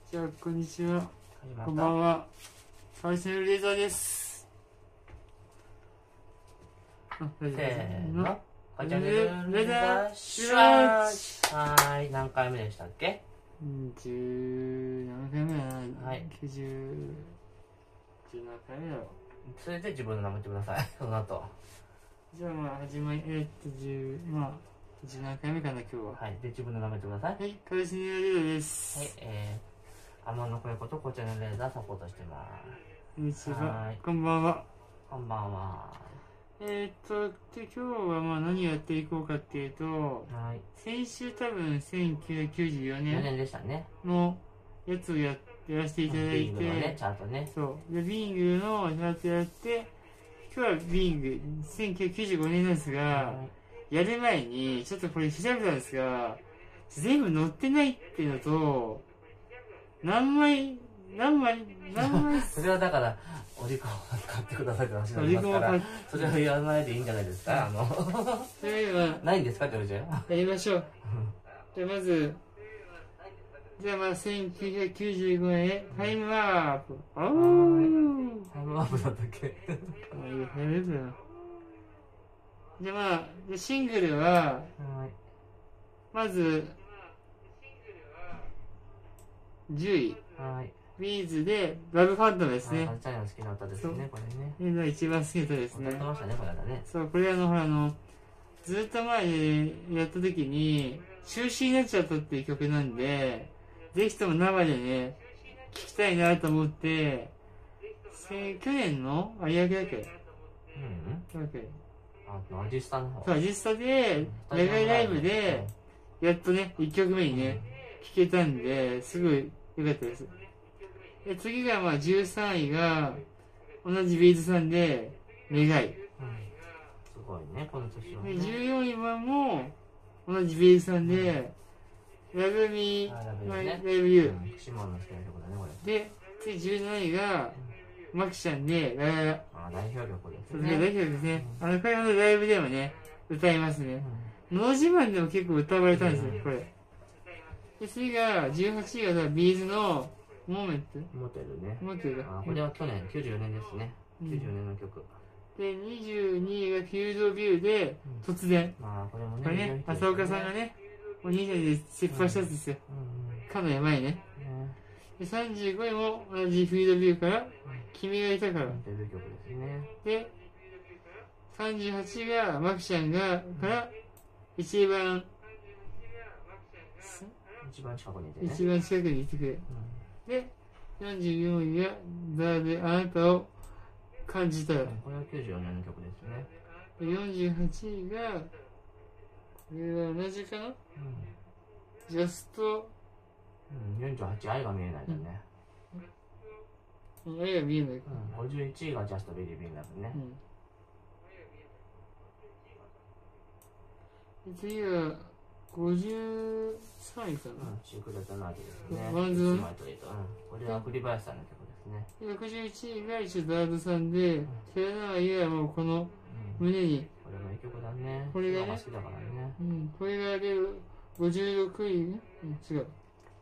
じゃあ、こんにちは。 始まった。 こんばんは。川島レーザーです。 せーの。川島レレーザーシュワーチ。はーい。何回目でしたっけ 17回目だな。 はい。 17回目だろ。 それで自分の名前言ってください。その後。 じゃあ、まあ、始まり、17回目かな、今日は。 はい。で、自分の名前言ってください。 はい、川島レーザーです。 はい。天野子役とこちらのレーザーサポートしてます。 こんにちははーい。 こんばんは。 こんばんは。 で、今日はまあ何をやっていこうかっていうと、 はい。 先週多分1994 4 年年でしたね。 のやつをやらせていただいビングのね、 て、 チャートね。 そう。で、ビングのチャートやって、今日はビング、1995年なんですが、 はやる前に、ちょっとこれ調べたんですが、全部載ってないっていうのと、何枚、 それはだから、お利口を買ってくださいって話になりますかお利口を買らっ、 それは言わないでいいんじゃないですか。 それは、 ないんですかって言われちゃう。 やりましょう。じゃあまず、1995年、タイムワープ。おータイムワープだったっけ。 じゃあまあ、シングルは、 はい。 まず、10位。 はい。 ビーズで、ラブファントムですね。 チャイナの好きな歌ですね、これね。 みんな一番好きな歌です歌っね。 てましたね、これだね。 そう、これほらずっと前にやった時に、中止になっちゃったっていう曲なんで、ぜひとも生でね、聴きたいなと思って、去年の有明だっけうん。 だっけアジスタの方。 そう、アジスタで、野外ライブで、やっとね、1曲目にね、聴けたんで、すごい良かったです。で、次がまあ13位が、同じビーズさんで、願い。 すごいね、この年はで、 ね。 14位はもう、同じビーズさんで、Love Me, ラブ My ユーね。 Love You。 シモンの好きな曲だね、これ。 で、次17位が、マキちゃんで、ラララ。 代表曲ですそうね。 大丈夫ですね。これライブでもね、歌いますね。のど自慢でも結構歌われたんですよ、これ。で、次が、18位がビーズの、モーメント。 モテルね。 モーメントだ。 これは去年、94年ですね。94年の曲。 で、22位がフィールドビューで、突然。 これもこれね、浅岡さんがね、お兄さんで失敗したやつですよ。かのやばいね。で、35位も同じフィールドビューから、君がいたから。 デビュー曲ですね。 で、38位が、マキちゃんが、から、一番近くにいてね。 一番近くにいてくれ。で、44位が、ザであなたを感じたら。 これは94年の曲ですね。 で、48位が、これは同じかな、ジャスト、 48、愛が見えないだね。 愛が見えないか。 51位がジャストビリビンだね。 で、次は、53位かな、 シークレットナーティですね。 ワンズン。 これは栗林さんの曲ですね。 で、61位が一応ダードさんで、それならいやもうこの胸に、 これもいい曲だね。 これがね、 好きだからね。 これが出る56位ね、違う。違う。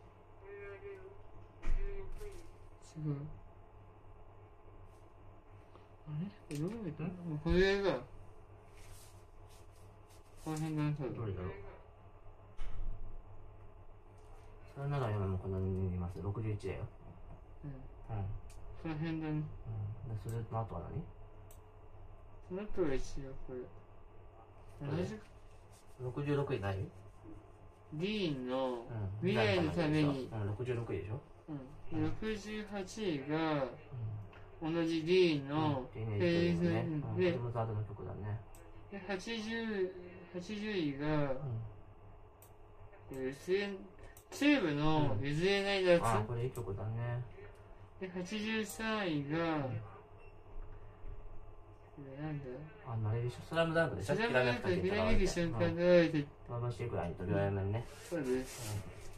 あれどこだっけ、これが、この辺だね、多分。 どれだろう。それなら今もこの辺にいます。61だよ。 その辺だね。 それの後は何？ その後が一応これ。同じ 66位ない？ ディーンの未来のために。 66位でしょ。 68位が、同じディーンのフェイズで、これもザードの曲だね。 で、80位が、チューブの譲れないやつ。 これいい曲だね。 で、83位が、これなんだ、 あれでしょ、スラムダンクでしょ。 スラムダンクでひらめく瞬間で、 飛ばしていくラインと両面ね。 そうです。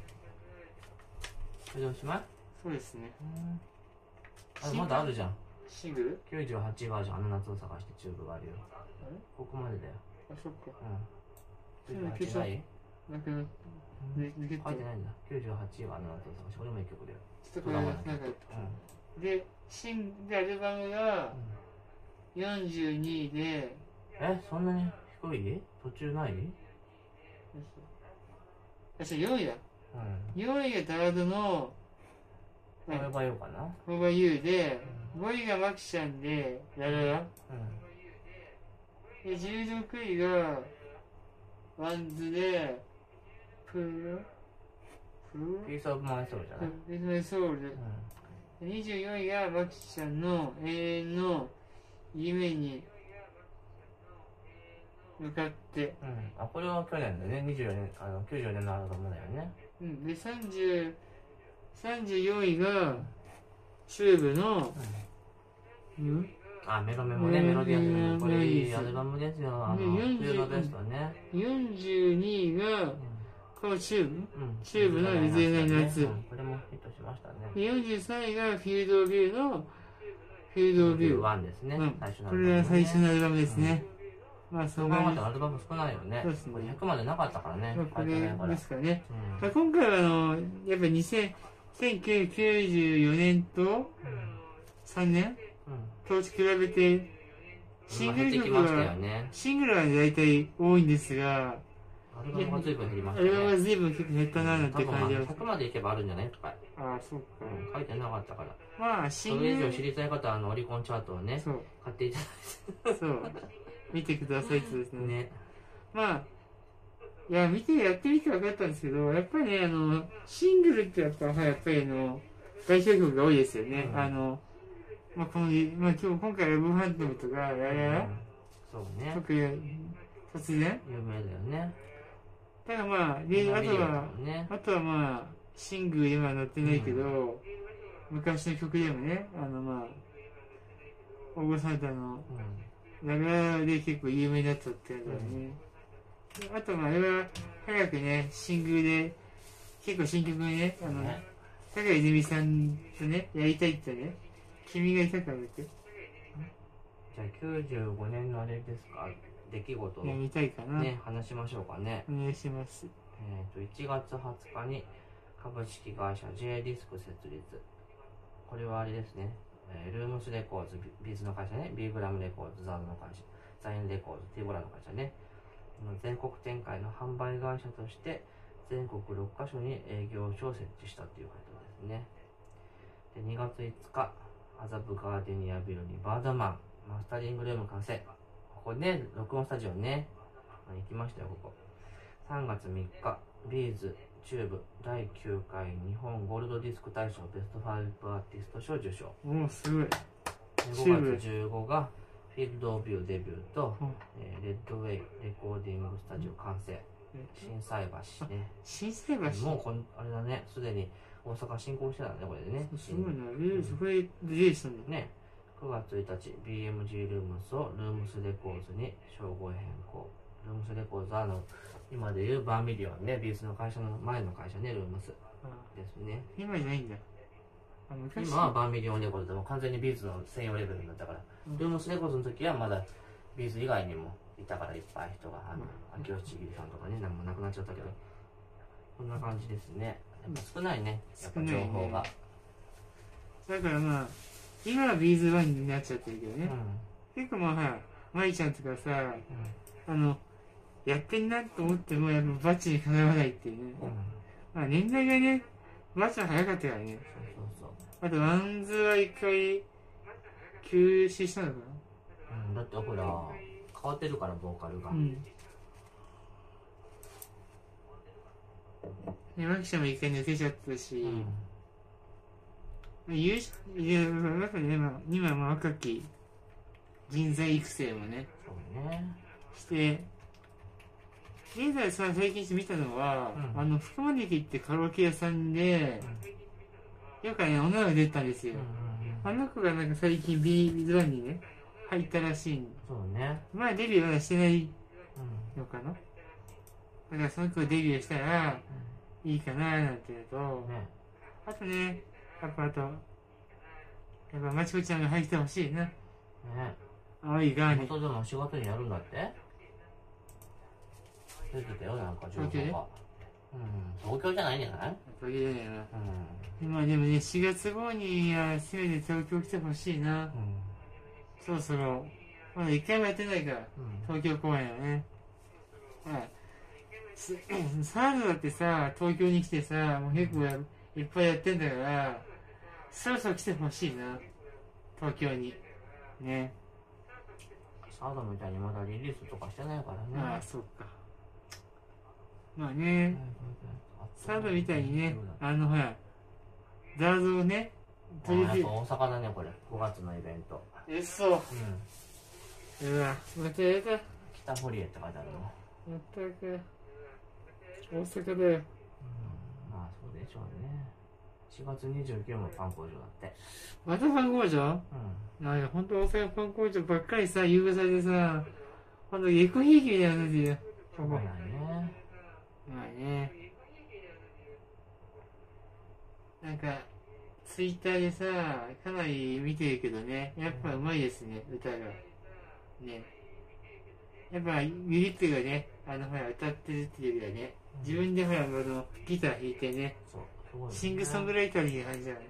それでおしまい？ そうですね。 まだあるじゃん。 シングル 98バージョン、あの夏を探してチューブがあるよ。ここまでだよ。 あ、そっか。 98ない？ なくなっ抜けて書いてないんだ。98はあの後探し、俺も一曲だよ。 ちょっとこれなんかで、アルバムが42位で、 そんなに低い？途中ない？ 4位だ。4位がダードの、 これはようかな。 これは U で、5位がマキちゃんで、ラララ。で、16位が、ワンズで、ピースオブマイソウルじゃない？ ピースオブマイソウルで、24位がマキちゃんの永遠の夢に向かって。 これは去年だね。24年、94年のアルバムだよね。 で、34位が、チューブの、 メロメモね、メロディアス。これいいアルバムですよ。冬のベストね。 42位が、このチューブの譲れない夏。 これもヒットしましたね。 43位がフィールドビューの、フィールドビュー。 1ですね。 これが最初のアルバムですね。 そう考えたらアルバム少ないよね。これ100までなかったからね。 これですかね。今回はやっぱ1994年と3年と比べて、シングル曲は、シングルは大体多いんですが、 アルバムが随分減りましたね。 アルバムが随分結構減ったななんて感じは。 100までいけばあるんじゃないとか。 そうか。 書いてなかったから。それ以上知りたい方はオリコンチャートをね、買っていただいて。 そう。見てくださいってですね。いや、やってみて分かったんですけど、やっぱりね、シングルってやっぱり代表曲が多いですよね。今回ラブハントムとか、 そうね。 特に突然有名だよね。 ただあとはシングル今は載ってないけど、昔の曲でもね、大御さんと長で結構有名になったってやつだよね。あとあれは早くね、シングルで、結構新曲にね、高井泉さんとね、やりたいってね、君がいたからって。 じゃあ95年のあれですか、出来事を見たいかな。 ね、話しましょうかね。 お願いします。 1月20日に株式会社 J ディスク設立。これはあれですね。ルームスレコーズ、ビーズの会社ね、ビーグラムレコーズ、ザードの会社、ザインレコーズ、ティーボラの会社ね、全国展開の販売会社として、全国6カ所に営業所を設置したということですね。で、2月5日、麻布ガーデニアビルにバードマン、マスタリングルーム完成。ここね、録音スタジオね、行きましたよ、ここ。3月3日、ビーズ、チューブ第9回日本ゴールドディスク大賞ベスト5アーティスト賞受賞。 すごい。 5月15がフィールドビューデビューと、レッドウェイレコーディングスタジオ完成。心斎橋ね。 心斎橋もうあれだね、すでに大阪進行してたんだね、これでね。 すごいな。そこでリリースしたんだね。9月1日、BMG ルームスをルームスレコーズに称号変更。ルームスレコーズは今でいうバーミリオンね、ビーズの会社の前の会社ね、ルームスですね。 今じゃないんだ。 今はバーミリオンレコードでも完全にビーズの専用レベルになったから、ルームスレコードの時はまだビーズ以外にもいたからいっぱい人が、秋吉木さんとかね、なんもなくなっちゃったけど、こんな感じですね。やっぱ少ないね、やっぱ情報が。 だから今はビーズ1になっちゃってるけどね。結構舞ちゃんとかさ、やってんなと思っても、バッチにかなわないっていうね。年代がね、バッチは早かったからね。あと、ワンズは一回、休止したのかな。だってほら、変わってるから、ボーカルが。 マキちゃんも一回抜けちゃったし、やっぱりね、今若き人材育成もね、して、現在最近見たのは、福間駅ってカラオケ屋さんで、よくね、女が出たんですよ。あの子が最近 B1 にね、入ったらしいん。 そうね。 デビューまだしてないのかな。だからその子がデビューしたら、いいかななんていうと、あとね、やっぱまちこちゃんが入ってほしいな。青いガーネ。 元でも仕事にやるんだって？ 出てたよ、なんか情報東京でが。東京じゃないんじゃない？ 東京じゃないな。まあでもね、4月号にはせめて東京来てほしいな。そろそろ。まだ1回もやってないから、東京公演はね。はい。サードだってさ、東京に来てさ、もう結構いっぱいやってんだから、そろそろ来てほしいな。東京に。ね。 サードみたいにまだリリースとかしてないからね。 ああ、そうか。まあね、サードみたいにね、ほら、ダーズをね、 やっぱ大阪だね、これ。5月のイベント。 そう。うわ、またやだ。 北堀江って書いてあるの。 まったく。大阪だよ。 まあ、そうでしょうね。4月29日もパン工場だって。 またパン工場？なんかほんと大阪パン工場ばっかりさ、優遇されてさ、ほんとエコひいきみたいになってるよ。ここ。 まあね。 まあね。なんか、ツイッターでさ、かなり見てるけどね、やっぱうまいですね、歌が。ね。やっぱ、ユリップがね、ほら、歌ってるっていうよりはね、自分でほら、ギター弾いてね、シングソングライターに感じだよね。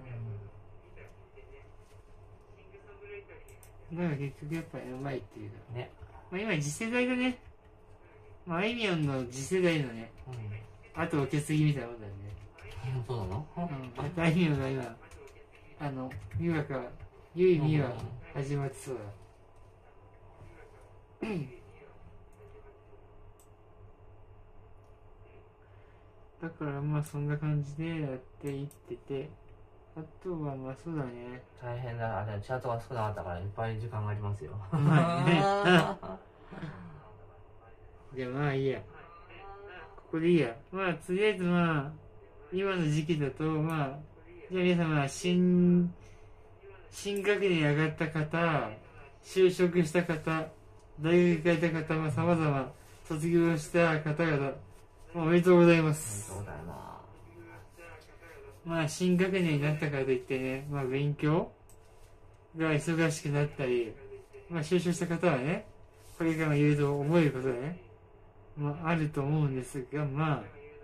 だから結局やっぱりうまいっていうか。 ね。 まあ今次世代だね。まあ、あいみょんの次世代のね、後を受け継ぎみたいなもんだよね。 そうなの？ あいみょんが今、美和か、ゆいみわ始まってそうだ。だからまあそんな感じでやっていってて、あとはまあそうだね。 大変だ。あれ、チャートが少なかったからいっぱい時間がありますよ。 まあね。じゃあまあいいや。ここでいいや。まあとりあえずまあ、今の時期だとまあ、じゃあ皆様、新学年に上がった方、就職した方、大学行かれた方、まあ様々卒業した方々、おめでとうございます。 そうだよな。 まあ新学年になったからといってね、まあ勉強が忙しくなったり、まあ就職した方はね、これからいろいろ覚えることがね、まああると思うんですが、ま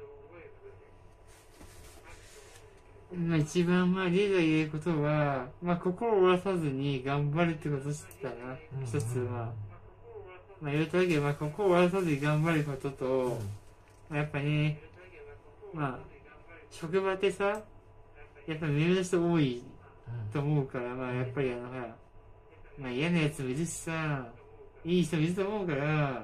あ一番まあリーダーが言えることは、まあ心を折らさずに頑張るってことだな。一つまあ言うとだけど、まあ心を折らさずに頑張ることと、やっぱね、まあ職場ってさ、やっぱり目の人多いと思うから、まあやっぱりほら、まあ嫌なやつもいるしさ、いい人もいると思うから、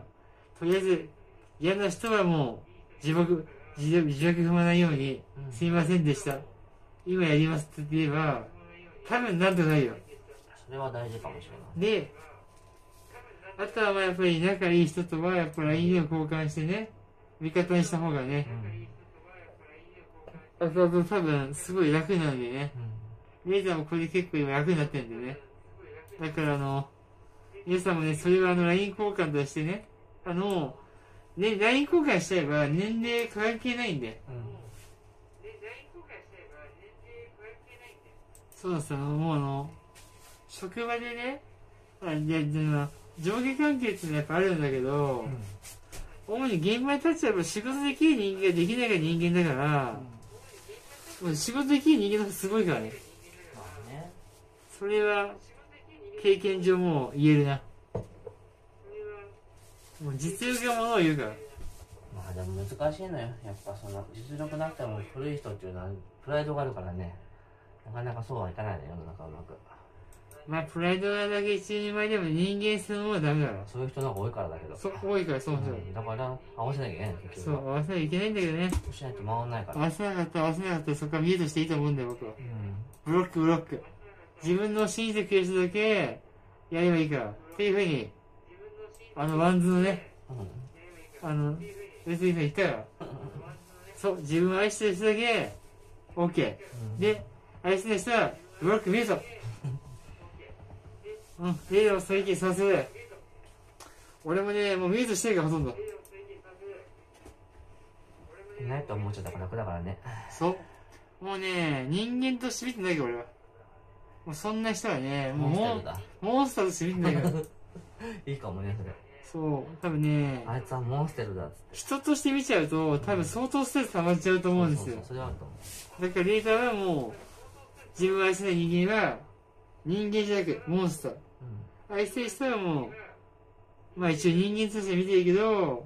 とりあえず嫌な人はもう自爆踏まないように、すいませんでした。今やりますって言えば、多分なんとないよ。 それは大事かもしれない。 で、あとはまあやっぱり仲いい人とはやっぱり LINE を交換してね、味方にした方がね、あと多分すごい楽なんでね。レイザーもこれで結構今楽になってるんでね。だから皆さんもね、それはLINE 交換としてね、ね、LINE 交換しちゃえば年齢関係ないんで。そうそう、もう職場でね、上下関係ってのはやっぱあるんだけど、主に現場に立っちゃえば仕事できる人間ができないから人間だから、もう仕事できる人間の方がすごいからね。 まあね。 それは経験上もう言えるな。もう実力がものを言うから。 まあでも難しいのよ。やっぱその実力なくても古い人っていうのはプライドがあるからね。なかなかそうはいかないね、世の中うまく。 まあプライドだけ一人前でも人間そのものはダメだろ。 そういう人の方が多いからだけど。 多いからそうそう。 だから合わせなきゃいけないんですよ。 そう、合わせなきゃいけないんだけどね。 しないと回んないから。 合わせなかったらそこは見えとしていいと思うんだよ、僕は。ブロック。自分の信じてくれる人だけやればいいから。っていうふうに、ワンズのね、別に言ったら、そう、自分を愛してる人だけ、OK。で、愛してる人は、ブロック見るぞ。レイダーを最近させる。俺もね、もうミュートしてるからほとんど。 いないと思っちゃったから楽だからね。 そう。もうね、人間として見てないから俺は。もうそんな人はね、もうモンスターとして見てないから。 いいかもね、それ。 そう、多分ね、 あいつはモンステルだっつって。 人として見ちゃうと、多分相当ストレス溜まっちゃうと思うんですよ。 そうそれはあると思だからリーダーはもう、自分を愛せない人間は、人間じゃなく、モンスター。 う。 愛せる人はもう、まあ一応人間として見てるけど、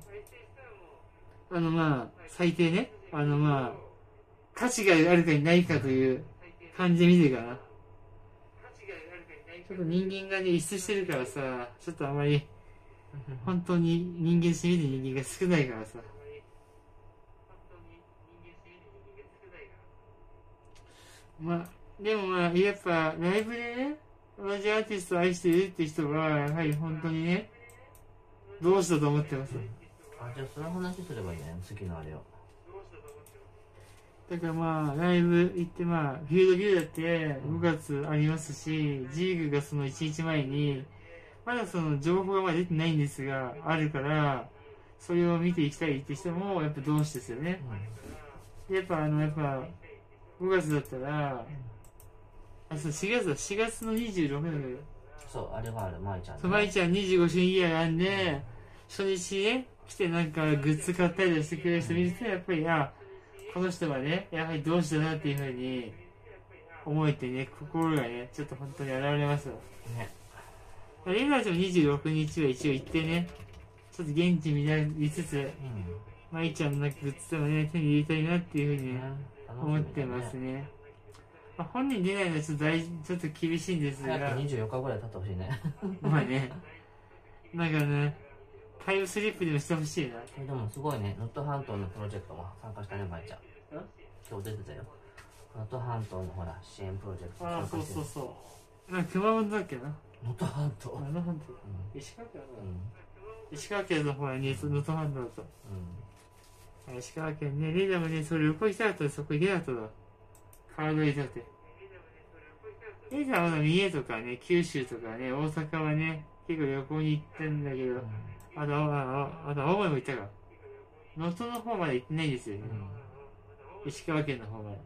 まあ、最低ね。まあ、価値があるかないかという感じで見てるかな。ちょっと人間がね、逸失してるからさ、ちょっとあまり、本当に人間として見てる人間が少ないからさ。まあ、でもまあ、やっぱ、ライブでね、同じアーティストを愛してるって人は、やはり本当にね、どうしたと思ってます。 あ、じゃあその話すればいいね、次のあれを。 だからまあ、ライブ行って、まあ、フィールドビューだって5月ありますし、ジーグがその1日前に、まだその情報がまだ出てないんですが、あるから、それを見ていきたいって人も、やっぱ同志ですよね。やっぱ5月だったら、そう、4月の26日そう、あれはある、舞ちゃん、ね。 そう、舞ちゃん25周年イヤーなんで、初日ね、来てなんかグッズ買ったりしてくれる人見ると、やっぱり、この人はね、やはり同志だなっていうふうに思えてね、心がね、ちょっと本当に現れますよ。 ね。 リバーチも26日は一応行ってね、ちょっと現地見られつつ、舞ちゃんのなんかグッズとかね、手に入れたいなっていうふうに思ってますね。まあ、本人出ないのはちょっと厳しいんですが。 早く24日ぐらい経ってほしいね。 まあね。なんかね、タイムスリップでもしてほしいな。 でもすごいね、能登半島のプロジェクトも参加したね、舞ちゃん。今日出てたよ。能登半島のほら、支援プロジェクト参加してる。そうそうそう。なんか熊本だっけな。 能登半島。 能登半島。石川県だ。石川県の方はね、能登半島だと。石川県ね、リーダーもね、それ旅行行きたかったらそこ行けなかっただ。体痛くて。リーダーはまだ三重とかね、九州とかね、大阪はね、結構旅行に行ってんだけど、あと青森も行ったか。能登の方まで行ってないんですよね。石川県の方まで。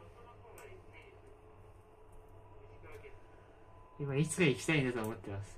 今、いつか行きたいなと思ってます。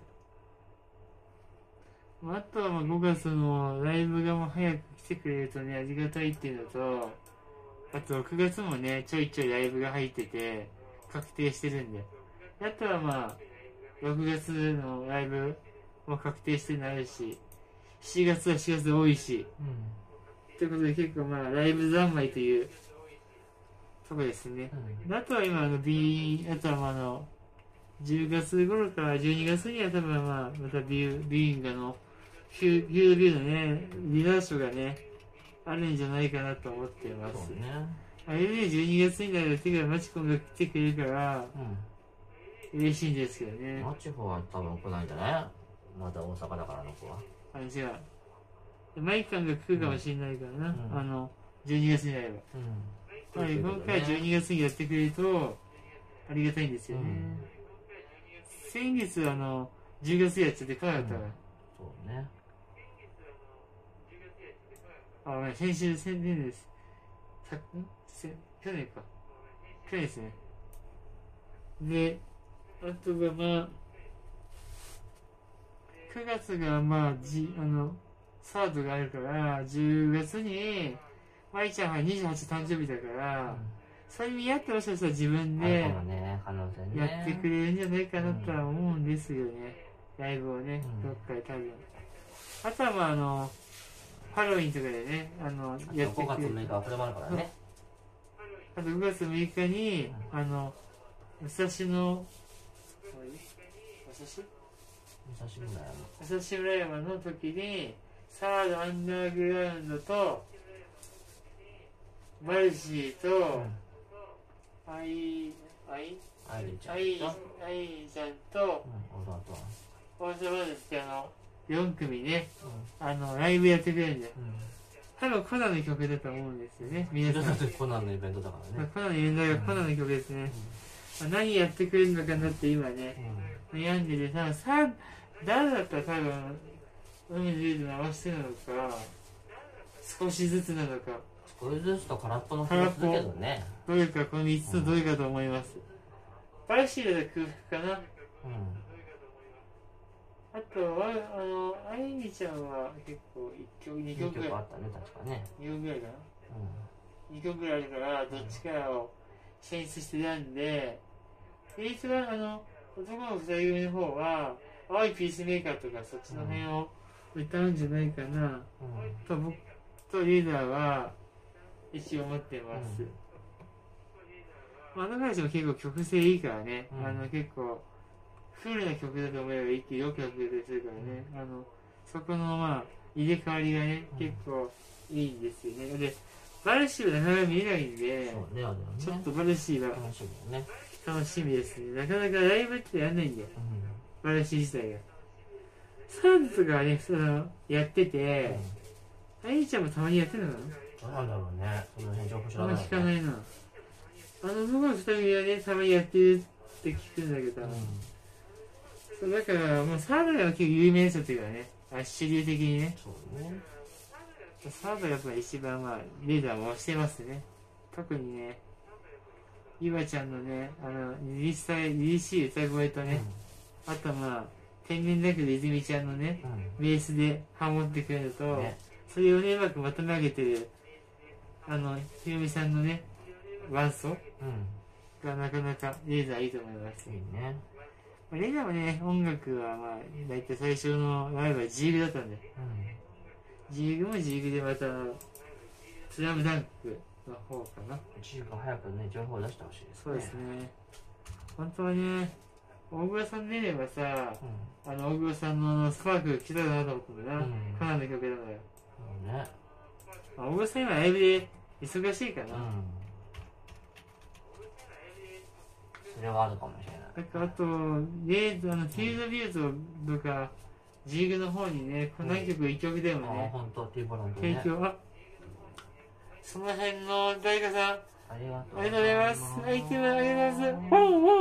あとは5月のライブがもう早く来てくれるとね、ありがたいっていうのと、あと6月もね、ちょいちょいライブが入ってて、確定してるんで。あとはまあ、6月のライブも確定してなるし、7月は7月多いし、ということで結構まあ、ライブ三昧というとこですね。あとは今、あとは10月頃から12月には多分またビューイングのフィールドビューのね、ディナーショーがね、あるんじゃないかなと思っています。あれで12月になると、マチコンが来てくれるから、嬉しいんですけどね。 マチコは多分来ないんじゃない？まだ大阪だからの子は。 違う。マイカンが来るかもしれないからな。12月になれば。今回12月にやってくれると、ありがたいんですよね。先月10月やっちゃって来なかったから。 そうね。 先年です。去年か。去年ですね。で、あとが9月がサードがあるから、10月に、舞ちゃんは28誕生日だから、それに合ってもしかしたら自分でやってくれるんじゃないかなとは思うんですよね。ライブをね、どっかで多分。あとはハロウィンとかでね、 やってくれる。5月6日はこれもあるからね。 あと5月6日に、武蔵村山の時に、サードアンダーグラウンドと、マルシーと、アイちゃんと、オーサバルって4組ね、ライブやってくれるんだよ。多分コナンの曲だと思うんですよね、皆さん。 コナンのイベントだからね。 コナンのイベントだからコナンの曲ですね。何やってくれるのかなって今ね、悩んでて、誰だったら多分、海のルール回してるのか、少しずつなのか。 少しずつと空っぽの気がするけどね。 どれか、この5つのどれかと思います。バルシーだと空腹かな。ああとは、あゆみちゃんは結構1曲、2 2 曲ぐらい。 曲あったね、確かね。 2曲ぐらいかな。 う 2曲ぐらいあるから、どっちかを選出して選んで、で、一番男の2人組の方は、青いピースメーカーとかそっちの辺を歌うんじゃないかな、 ん。 と僕とリーダーは一応思ってます。まあ、あの彼氏も結構曲性いいからね、結構、フルな曲だと思えば一気によく曲出てするからね、そこのまあ、入れ替わりがね、結構いいんですよね。で、バルシーはなかなか見えないんで、 そうね、あれはね。 ちょっとバルシーは楽しみだよね。 楽しみですね。なかなかライブってやんないんだよ、バルシー自体が。サーズとかね、やってて、あゆちゃんもたまにやってるのかな。 どうなんだろうね。その辺情報知あんまらない。 聞かないな。僕の二人はね、たまにやってるって聞くんだけど、そうだからもうサードが結構有名な人っていうかね、主流的にね、 そうね。 サードがやっぱり一番まあリーダーもしてますね。特にね、ゆばちゃんのね、凛々しい歌声とね、あとまあ天然だけど泉ちゃんのね、ベースでハモってくれると、それをねうまくまとめ上げてるひろみさんのね伴奏がなかなかリーダーいいと思います。 いいね。 リーダーもね、音楽はまあ大体最初のライブはジーグだったんで、ジーグもジーグでまたスラムダンクの方かな。 ジーが早くね、情報を出してほしいですね。 そうですね。本当はね、大黒さん出ればさ、大黒さんのスパークが来たかなと思ったんだな。カナダの曲だから。 そうね。 大黒さん今ライブで忙しいかな。 それはあるかもしれない。 あと、フィールドビューズとか、ジーグの方にね、何曲1曲でもね、提供、その辺の誰かさん、ありがとうございます。アイテムありがとうございます。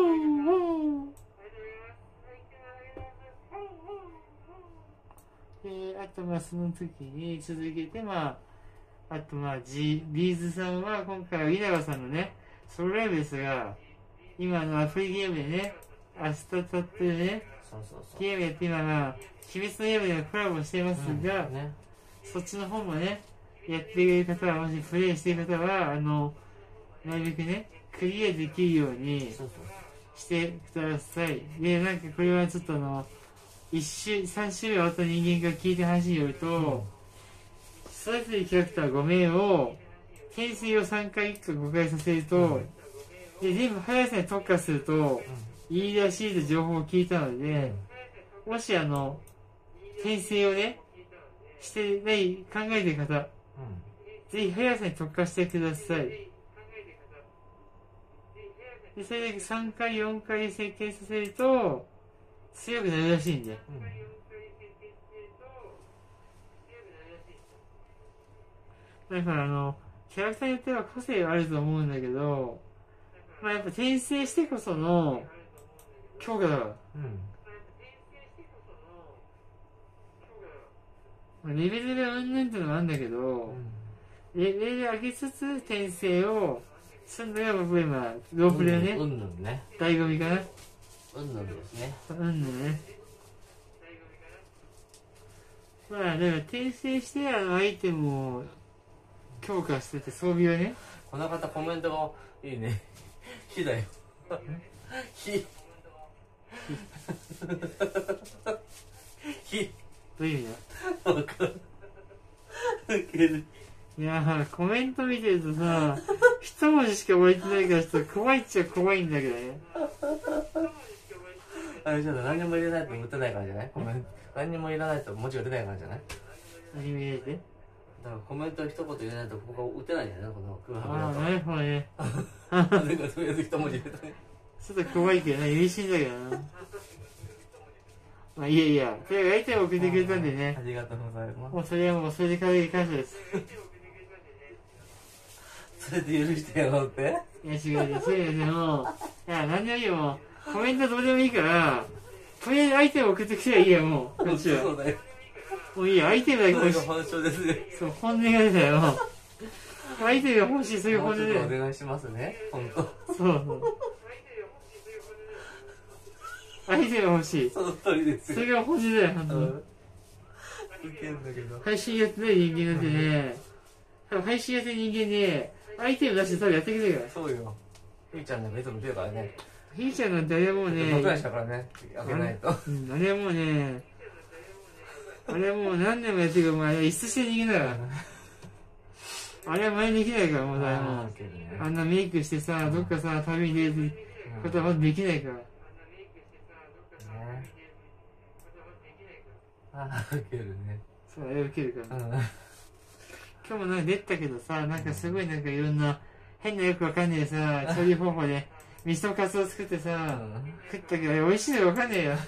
あとまあその時に続けてあとまあビーズさんは今回は稲葉さんのねソロライブですが、今アプリゲームでね明日経ってるねゲームやって今鬼滅の刃でコラボしていますが、そっちの方もねやっている方は、もしプレイしている方はなるべくねクリアできるようにしてください。でなんかこれはちょっと3週目終わった人間が聞いて話によると、それぞれキャラクター5名を転生を3回か5回させると、で全部速さに特化するといいらしいと情報を聞いたので、もし転生をねしてない考えてる方、ぜひ速さに特化してください。でそれで3回4回設計させると強くなるらしいんで、だからキャラクターによっては個性があると思うんだけど、まあやっぱ転生してこその強化だから、レベルがうんぬんってのもあるんだけど、レベル上げつつ転生をするのが僕は今ロープレのね醍醐味かな。 ですね。 ね。まあだから転生してアイテムを強化してて装備をね。 この方コメントがいいね。火だよ。火。火。 どういう意味だ。わかる。 いやコメント見てるとさ、一文字しか覚えてないからちょっと怖いっちゃ怖いんだけどね。 あれじゃない、何にも入れないと打てないからじゃない？コメント何にもいらないと文字が出ないからじゃない？ 何も入れて？ だからコメント一言入れないとここが打てないんじゃない？この空白だと。 なるほどね。 とりあえず一文字入れたね。 ちょっと怖いけどね、嬉しいんだけどな。まあいや、それが相手を送ってくれたんでね。 ありがとうございます。 もうそれはもうそれで限り感謝です。 それで許してやろうって？ いや違う、そういうのでも、いや何でもいいよ、もうコメントどうでもいいから、とりあえず相手を送ってきてはいいよ、もう。こっちは。 そうだよ。 もういいよ、相手だけ欲しい。 本性ですね。 そう、本音が出たよ。相手が欲しい、そういう本音で。 お願いしますね、本当。 そう。 アイテム欲しい。 その通りですよ。 それが本音だよ、本当に。 ウケんだけど。 配信やってない人間なんてね、多分配信やってる人間で、アイテム出して多分やってくれるから。 そうよ。ふいちゃんなんかいつも出るからね。 ひーちゃんなんてあれはもうね、 僕らしだからね、あげないと。 うん、あれはもうね、あれはもう何年もやってるから、もうあれは一緒して人間だから。あれは前にできないから、もう誰も。あんなメイクしてさ、どっかさ、旅に出ることはまずできないから。 ウケるね。 そう、あれ受けるから。 うん。 今日もなんか出たけどさ、なんかすごいなんかいろんな、変なよくわかんねえさ、調理方法で、味噌カツを作ってさ、食ったけど、美味しいのわかんねえよ。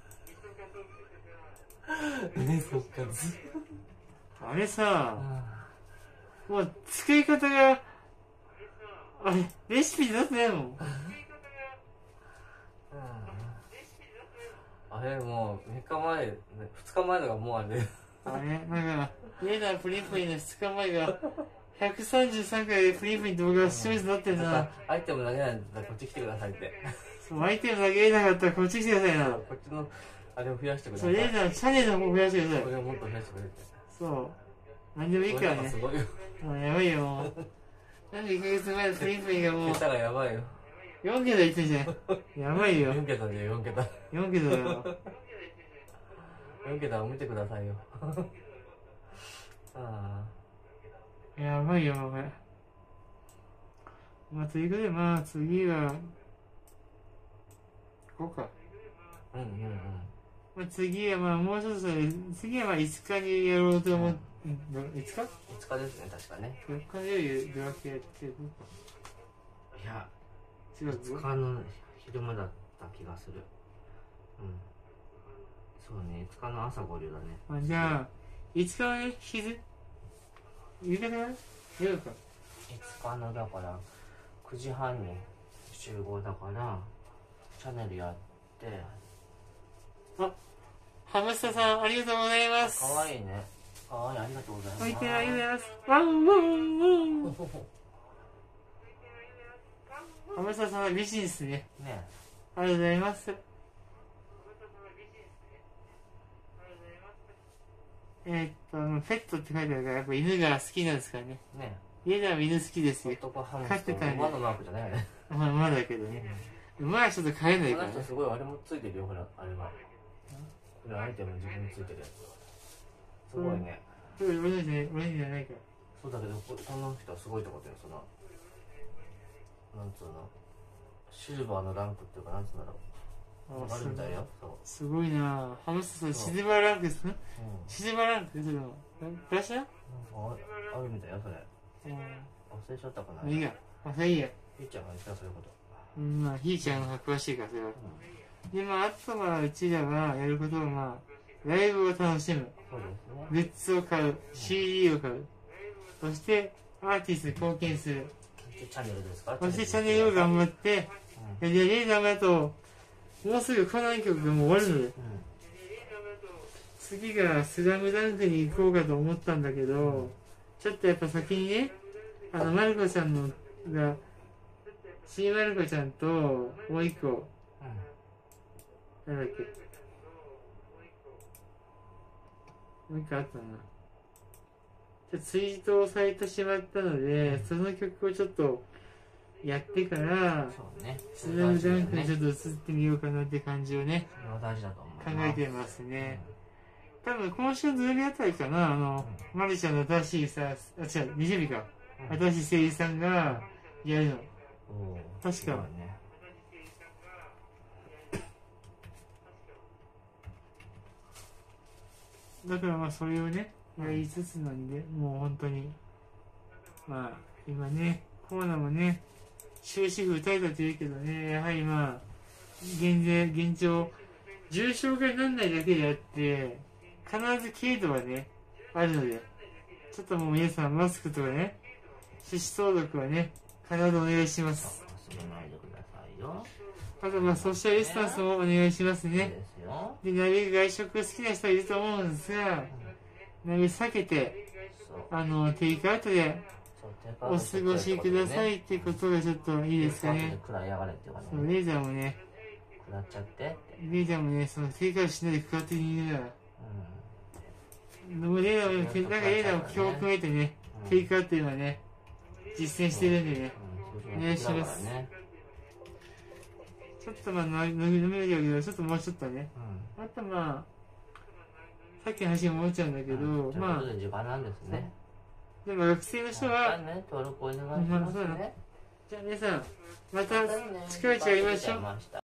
ね、そっかず。 あれさ、もう作り方が、あれ、レシピになってないもん。 あれ、もう、3日前、2日前だからもうあれ。 あれ、なんか、レーダープリンプリンの2日前が、133回でプリンプリン動画が視聴率になってるな。 アイテム投げないんだったらこっち来てくださいって。 そう、アイテム投げれなかったらこっち来てくださいな。 こっちの、あれを増やしてくださそう、 い。 レーダーのチャンネルの方増やしてくださいこ。れをもっと増やしてくれて。 そう。なんでもいいからねす。ごいよ。 もうやばいよ、もう。なんで1ヶ月前のプリンプリンがもう、 桁がやばいよ。 4桁いってんじゃん。やばいよ。 4桁で4桁。 4桁だよ。 4桁を見てくださいよ。あやばいよ、これ。まあ、ということで、まあ、次は、こうか。 あ。うんうんうん。 まあ、次は、まあ、もうちょっと、次は、まあ、5日にやろうと思って、5日 5日ですね、確かね。 ?4 日で夜明けやってるいや、 違う 5日の昼間だった気がする。うん。そうね、5日の朝合流だね。 あ、じゃあ、5日はね、夕方かな夜か。 5日のだから9時半に集合だからチャンネルやって。 あ、ハムスターさん、ありがとうございます。 かわいいね。かわいい、ありがとうございます。 おいてありがとうございます。ワンワンワン。ハムスターさんは美人ですね。 ね。 ありがとうございます。ペットって書いてあるから、やっぱ犬が好きなんですからね。 ね。 家では犬好きですよ。 男ハムスタ飼ってたんでー馬のマークじゃないよね。 まあ、馬だけどね。馬はちょっと飼えないからねこの人。すごいあれもついてるよ、ほら、あれは。これアイテム自分についてるやつ。すごいね。 これ俺のじゃないから。 そうだけど、この人はすごいってことよ、その、なんつうの、シルバーのランクっていうか、なんつうんだろう。あるみたいよ。そう。 すごいなぁ。ハムスターさん、シルバーランクですね。 うん。 シルバーランクそれの。プラスだあるみたいよ、それ。忘れちゃったかな。 いいや。まあ、それいいや。 ひーちゃんが言ったらそういうこと。 うん、まあ、ひーちゃんの方が詳しいから、それは。で、まあ、あとは、うちらがやることは、まあ、ライブを楽しむ。 そうですね。 グッズを買う。CD を買う。そして、アーティストに貢献する。 チャンネルですか？ そして、チャンネルを頑張って、で、レーダーだと、もうすぐコナン曲がもう終わるので、次がスラムダンクに行こうかと思ったんだけど、ちょっとやっぱ先にね、マルコちゃんのが、シーマルコちゃんと、もう一個、なんだっけ、もう一個あったな。ちょっとツイートされてしまったので、その曲をちょっとやってから、 そうね。 スラムダンクにちょっと移ってみようかなって感じをね、 それは大事だと思う。 考えてますね。多分今週の土曜日あたりかな、マリちゃんの新しいさ、違う、日曜日か。新しい声優さんがやるの。確か。だからまあそれをね、やりつつなんで、もう本当に、まあ今ね、コーナーもね、終止符打たれたというけどね、やはりまあ、現状、重症化にならないだけであって、必ず軽度はね、あるので、ちょっともう皆さんマスクとかね、手指消毒はね、必ずお願いします。 忘れないでくださいよ。 あとまあソーシャルディスタンスもお願いしますね。で、なるべく外食好きな人はいると思うんですが、なるべく避けて、テイクアウトでお過ごしくださいってことがちょっといいですかね。そう、レーザーもね、 なっちゃってって。 レイちゃんもね、そのテイクアウトしないでかかってにいるから。でもレイダーも、なんかレイダーも気を加えてね、テイクアウト今ね、実践してるんでね。お願いします。ちょっとまあ、飲めるけど、ちょっともうちょっとね。あとまあ、さっきの話に戻っちゃうんだけど、まあ。 ということで時間なんですね。 でも学生の人は、 登録お願いしますね。 じゃあ皆さん、また近いうちやりましょう。